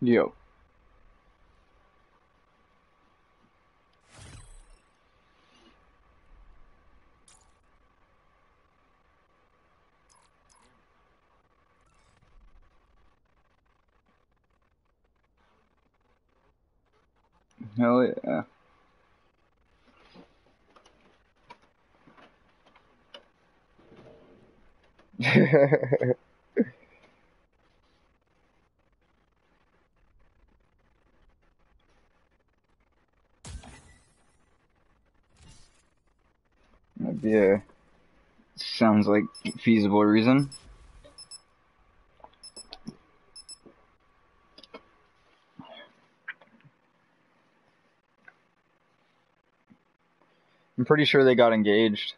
Yo. Hell yeah. That'd be a sounds like feasible reason. I'm pretty sure they got engaged.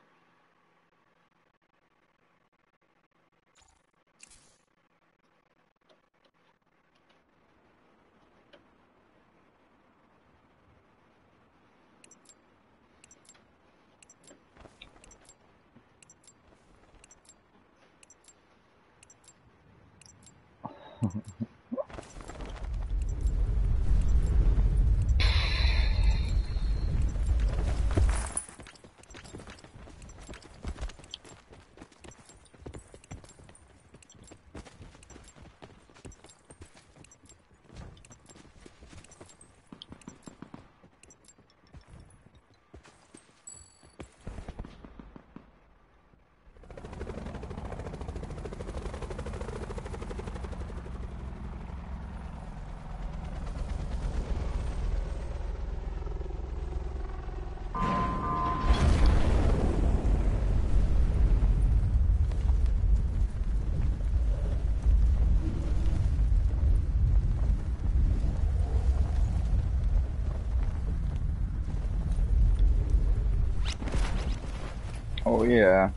Oh yeah.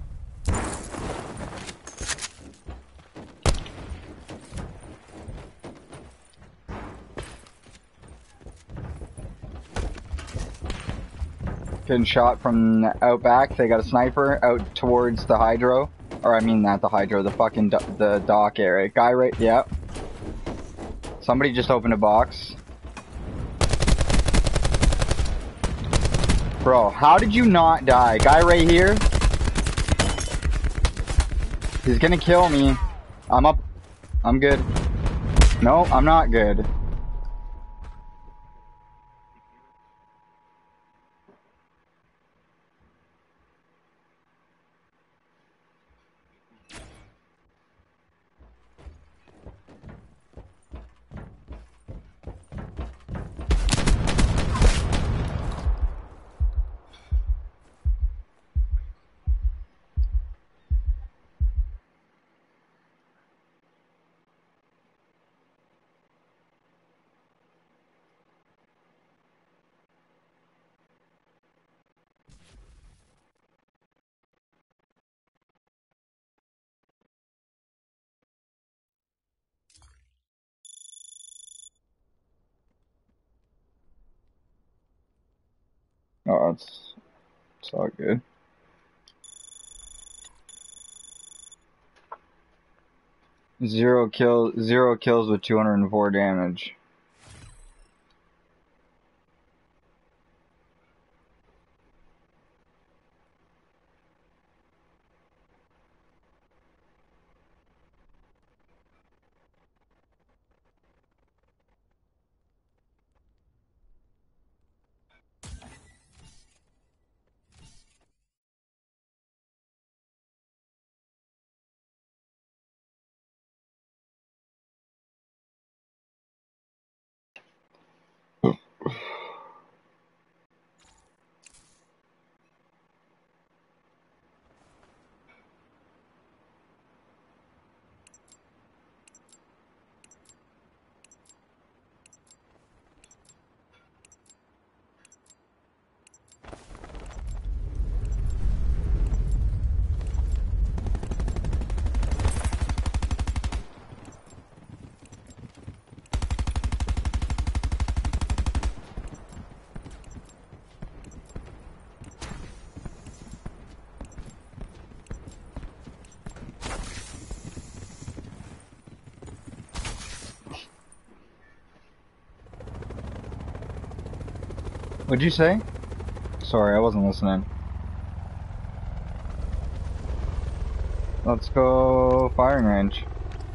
Getting shot from out back. They got a sniper out towards the hydro. Or I mean not the hydro, the fucking the dock area. Guy right, yeah. Somebody just opened a box. Bro, how did you not die? Guy right here. He's gonna kill me. I'm up. I'm good. No, I'm not good. Oh, it's all good. Zero kills with 204 damage. What'd you say? Sorry, I wasn't listening. Let's go firing range.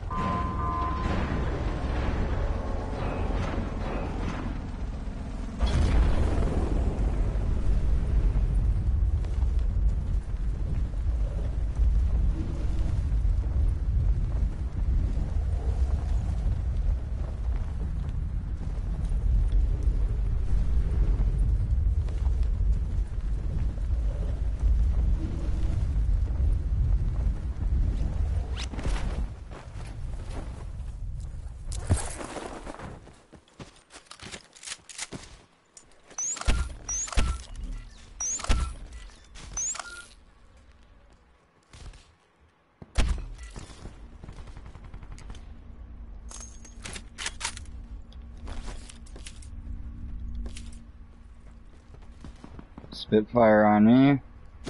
Spitfire on me.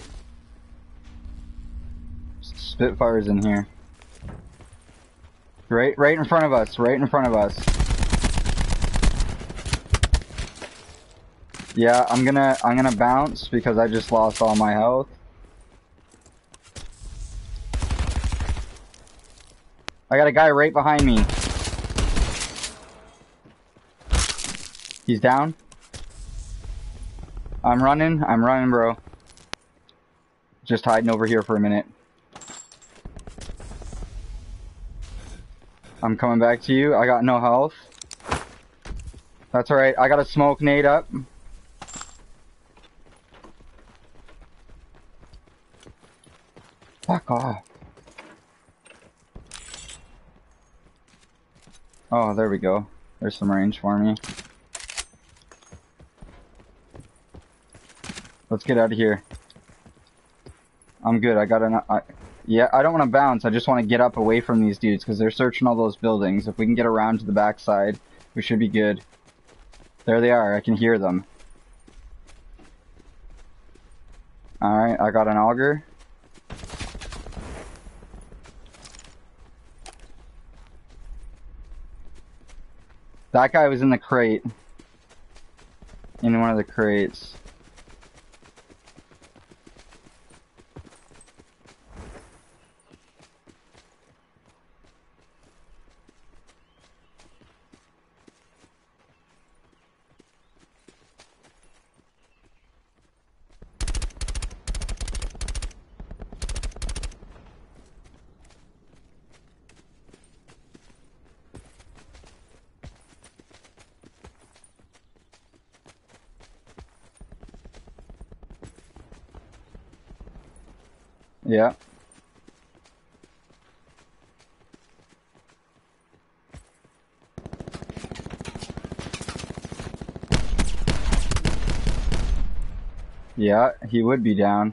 Spitfire's in here. Right in front of us, right in front of us. Yeah, I'm gonna bounce because I just lost all my health. I got a guy right behind me. He's down. I'm running, bro. Just hiding over here for a minute. I'm coming back to you. I got no health. That's alright. I got a smoke nade up. Fuck off. Oh, there we go. There's some range for me. Let's get out of here. I'm good. I got an... yeah, I don't want to bounce. I just want to get up away from these dudes because they're searching all those buildings. If we can get around to the backside, we should be good. There they are. I can hear them. Alright, I got an auger. That guy was in the crate. In one of the crates. Yeah. Yeah, he would be down.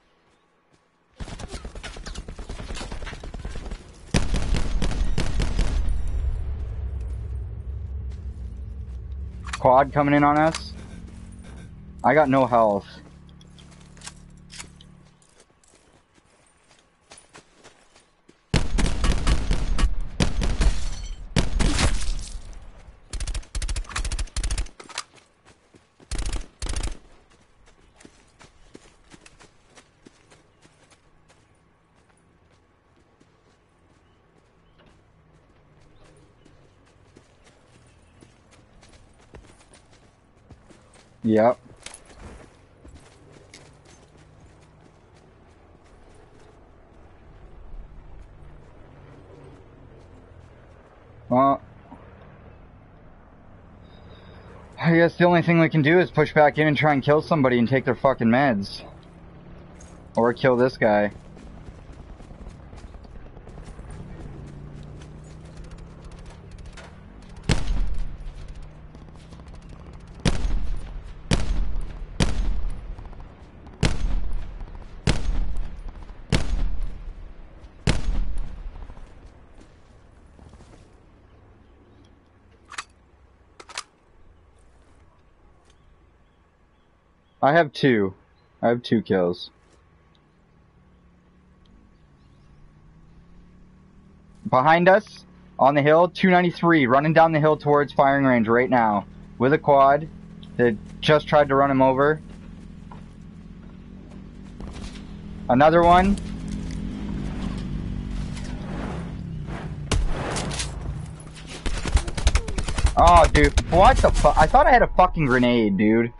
Quad coming in on us. I got no health. Yep. Well, I guess the only thing we can do is push back in and try and kill somebody and take their fucking meds. Or kill this guy. I have two. I have 2 kills. Behind us, on the hill, 293, running down the hill towards firing range right now. With a quad. They just tried to run him over. Another one. Oh, dude. What the fuck? I thought I had a fucking grenade, dude.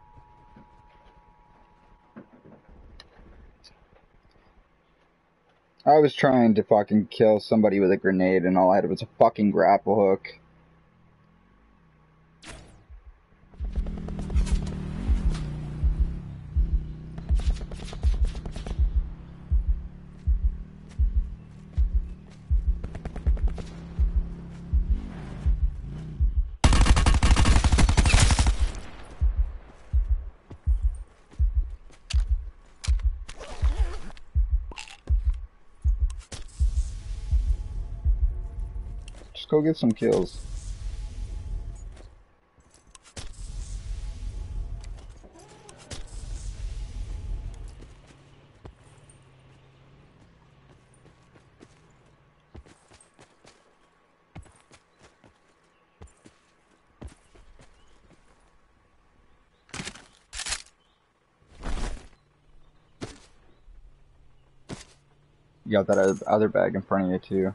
I was trying to fucking kill somebody with a grenade and all I had was a fucking grapple hook. Just go get some kills. You got that other bag in front of you too.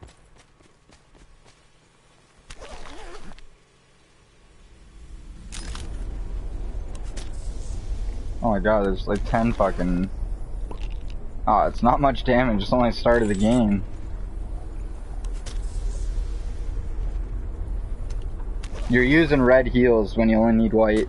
Oh my god, there's like 10 fucking... Oh, it's not much damage, it's only the start of the game. You're using red heals when you only need white.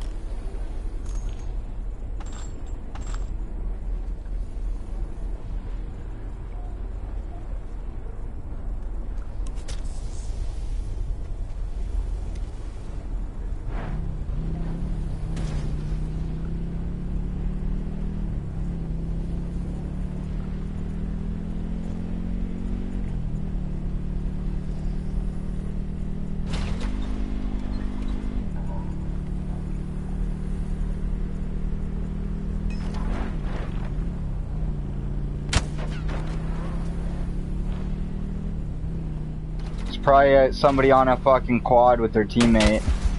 Probably somebody on a fucking quad with their teammate.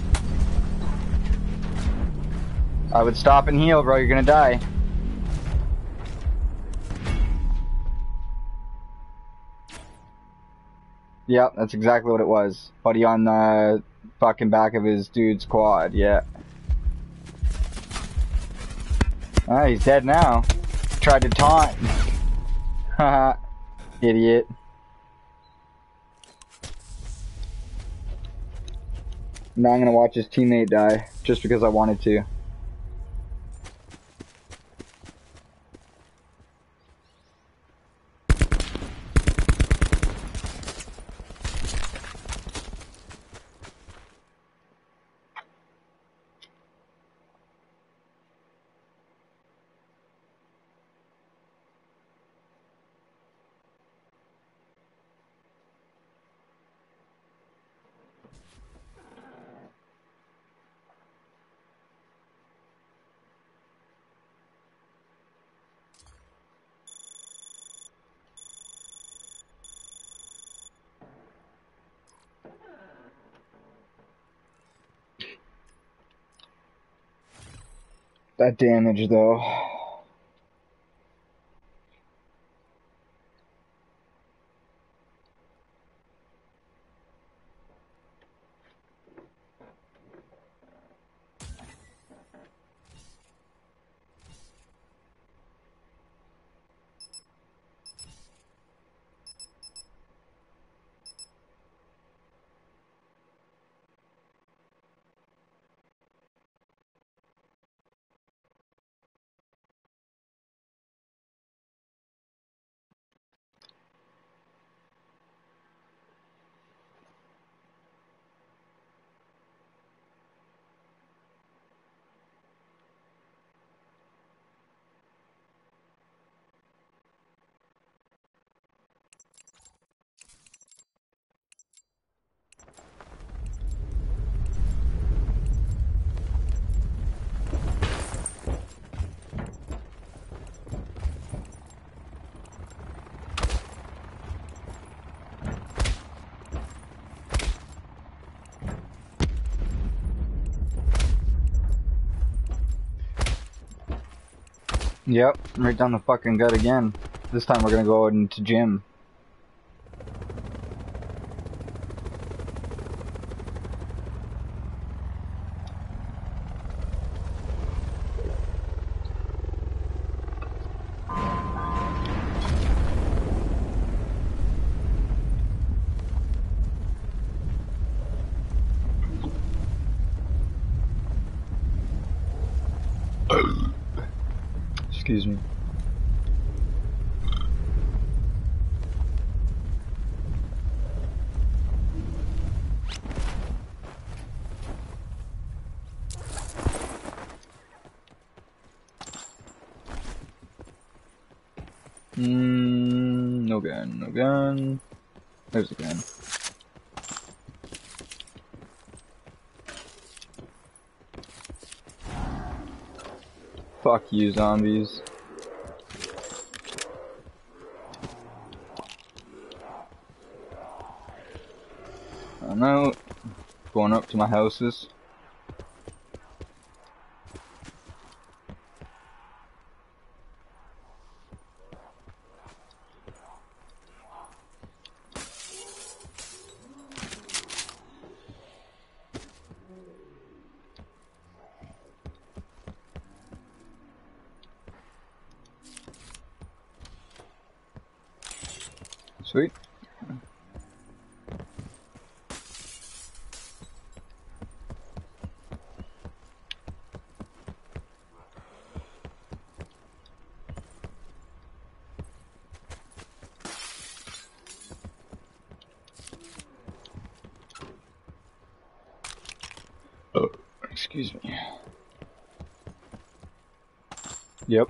I would stop and heal, bro. You're gonna die. Yep, that's exactly what it was. Buddy on the fucking back of his dude's quad, yeah. Ah, he's dead now. Tried to taunt. Haha. Idiot. Now I'm gonna watch his teammate die, just because I wanted to. That damage, though. Yep, right down the fucking gut again. This time we're gonna go into gym. Excuse me. No gun, no gun. There's a gun. Fuck you, zombies. I'm out. Going up to my houses. Sweet. Oh, excuse me. Yep.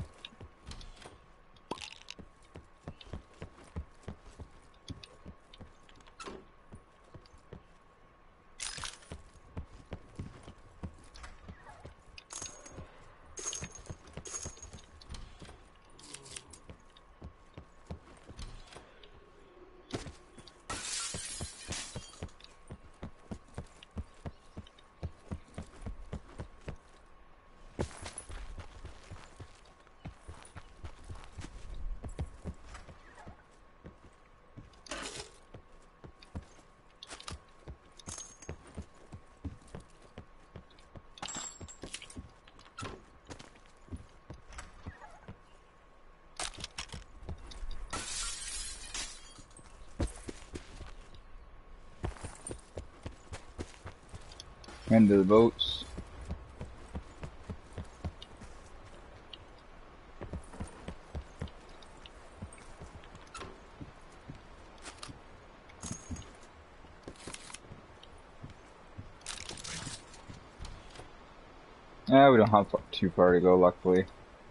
Into the boats. Yeah, we don't have too far to go, luckily.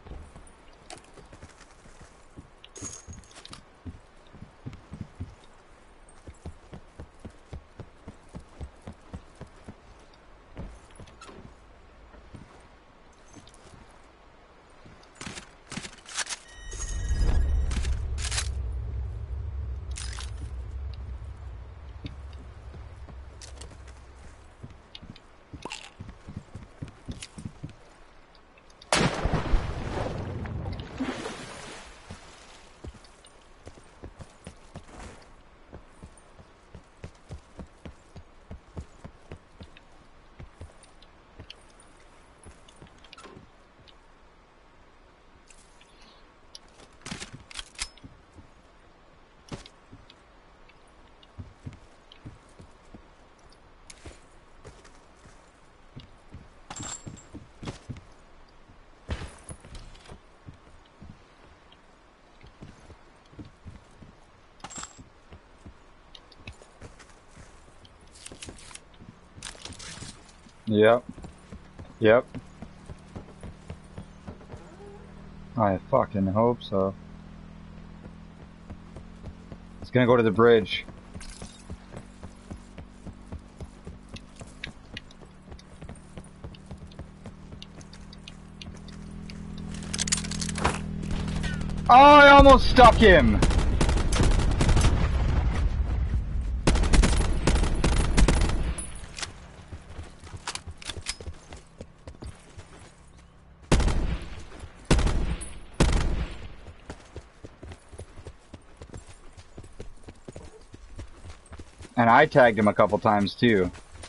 Yep. Yep. I fucking hope so. It's gonna go to the bridge. Oh, I almost stuck him! And I tagged him a couple times too.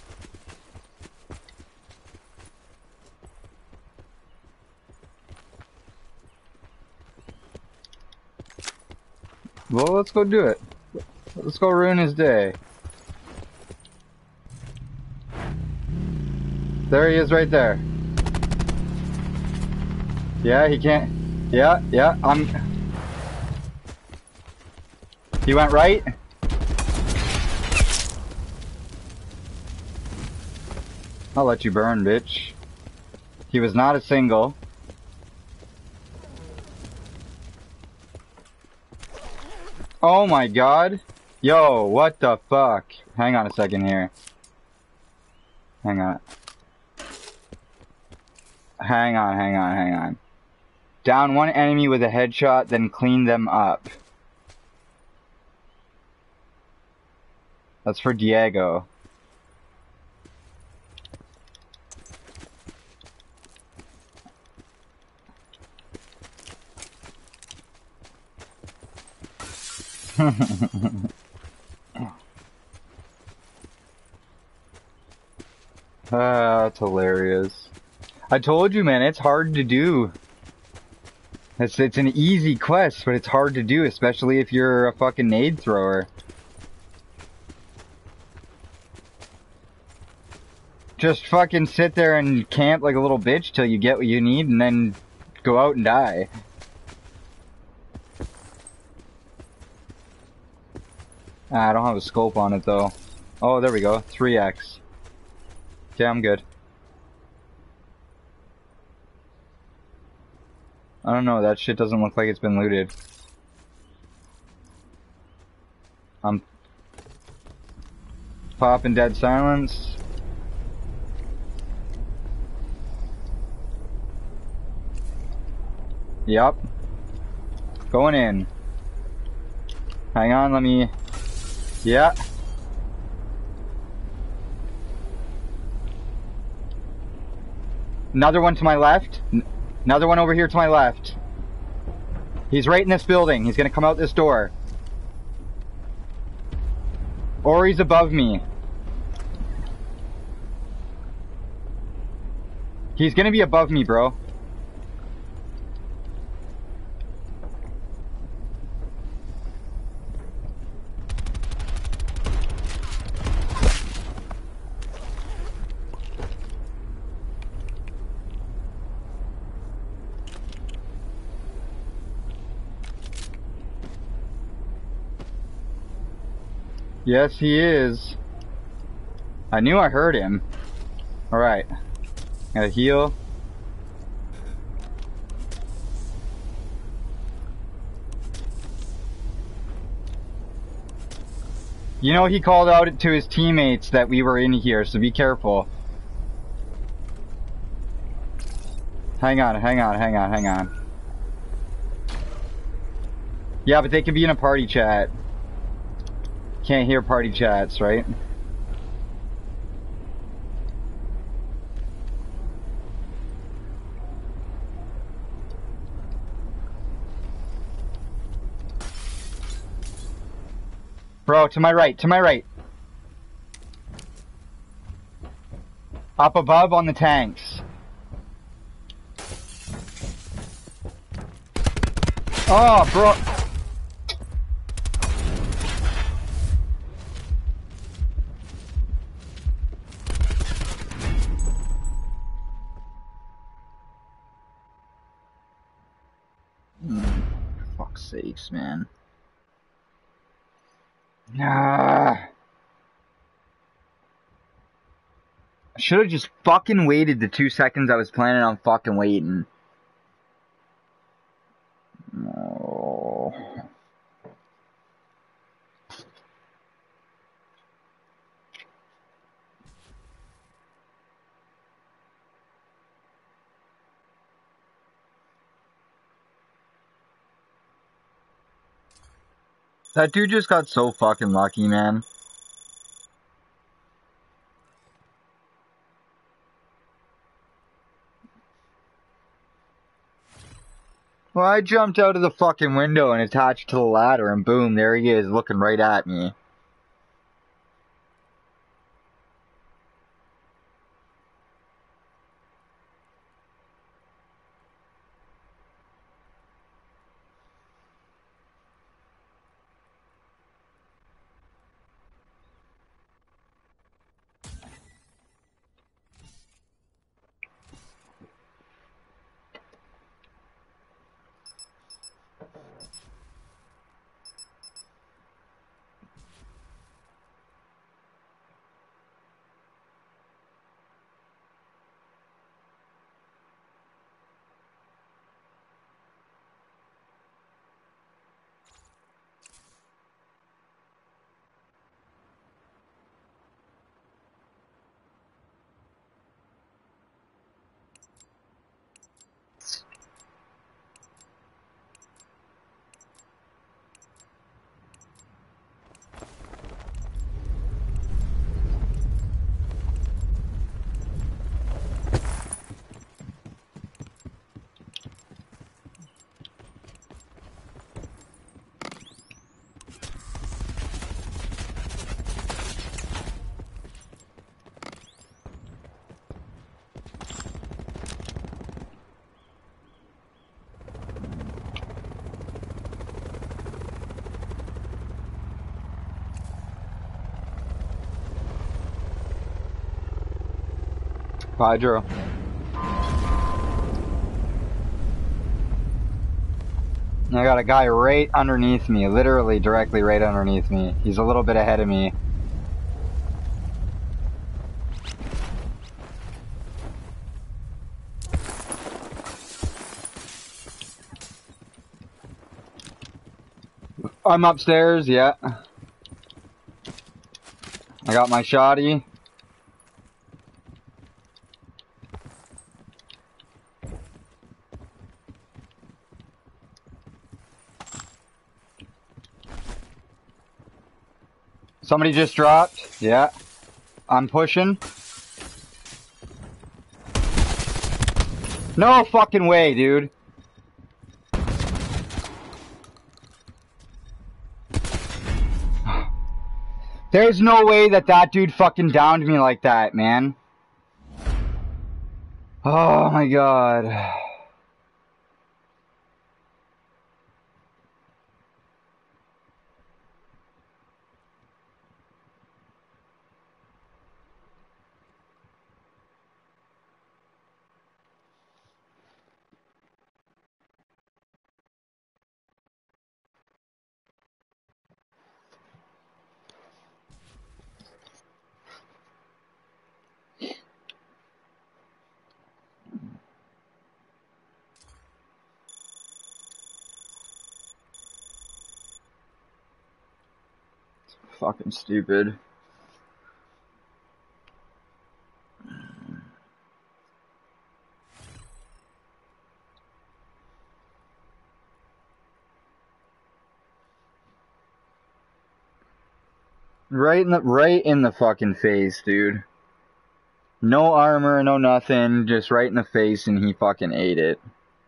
Well, let's go do it. Let's go ruin his day. There he is right there. Yeah, he can't. Yeah, he went right. I'll let you burn, bitch. He was not a single. Oh my god. Yo, what the fuck? Hang on a second here. Hang on. Hang on. Down one enemy with a headshot, then clean them up. That's for Diego. That's hilarious. I told you, man, it's hard to do. It's an easy quest, but it's hard to do, especially if you're a fucking nade thrower. Just fucking sit there and camp like a little bitch till you get what you need and then go out and die. I don't have a scope on it though. Oh, there we go. 3x. Okay, I'm good. I don't know, that shit doesn't look like it's been looted. I'm popping dead silence. Yep. Going in. Hang on, let me... Yeah. Another one to my left. Another one over here to my left. He's right in this building. He's gonna come out this door. Or he's above me. He's gonna be above me, bro. Yes, he is. I knew I heard him. Alright. Gotta heal. You know, he called out to his teammates that we were in here, so be careful. Hang on. Yeah, but they could be in a party chat. Can't hear party chats, right? Bro, to my right. Up above on the tanks. Oh, bro. Fuck's sakes, man. Ah. I should have just fucking waited the 2 seconds I was planning on fucking waiting. Oh. That dude just got so fucking lucky, man. Well, I jumped out of the fucking window and attached to the ladder, and boom, there he is, looking right at me. Hydro. I got a guy right underneath me, literally directly right underneath me. He's a little bit ahead of me. I'm upstairs, yeah. I got my shotty. Somebody just dropped. Yeah. I'm pushing. No fucking way, dude. There's no way that that dude fucking downed me like that, man. Oh my god. Fucking stupid. Right in the fucking face, dude. No armor, no nothing, just right in the face, and he fucking ate it.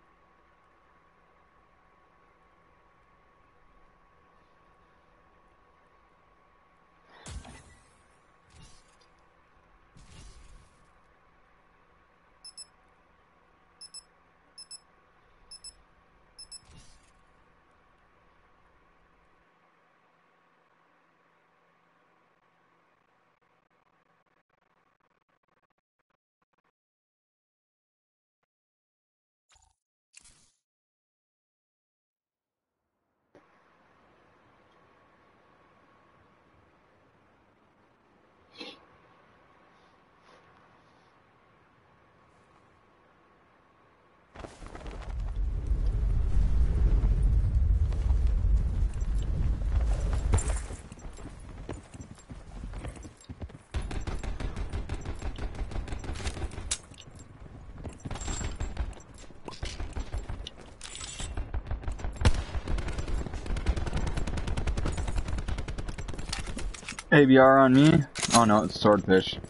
ABR on me? Oh no, it's Swordfish.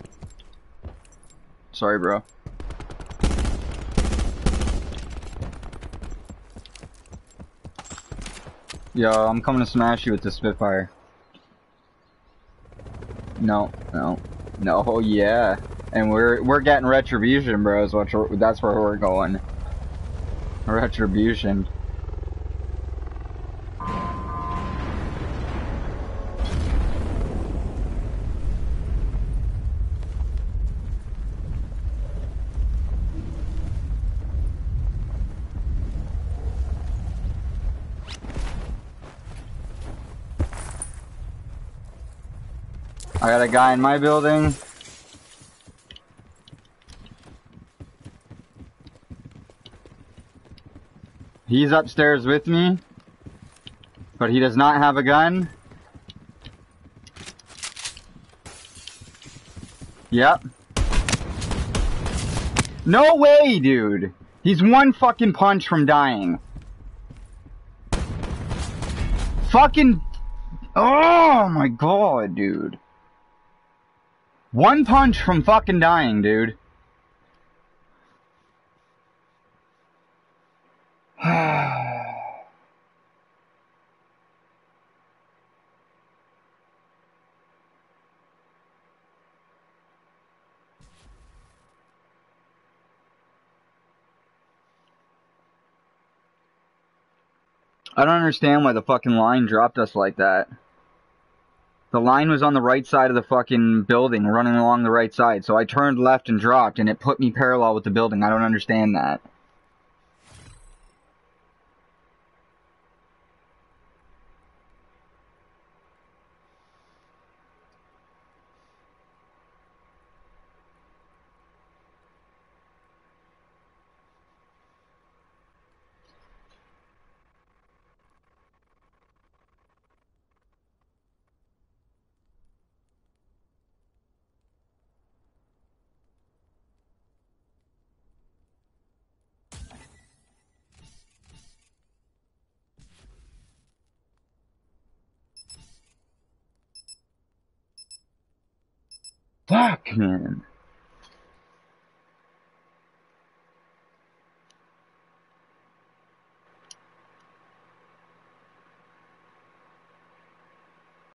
Sorry, bro. Yo, I'm coming to smash you with the Spitfire. No, no, no. Oh yeah, and we're getting retribution, bros. That's where we're going. Retribution. I got a guy in my building. He's upstairs with me, but he does not have a gun. Yep. No way, dude. He's one fucking punch from dying. Fucking... Oh my god, dude. One punch from fucking dying, dude. I don't understand why the fucking line dropped us like that. The line was on the right side of the fucking building, running along the right side. So I turned left and dropped, and it put me parallel with the building. I don't understand that. Fuck, man.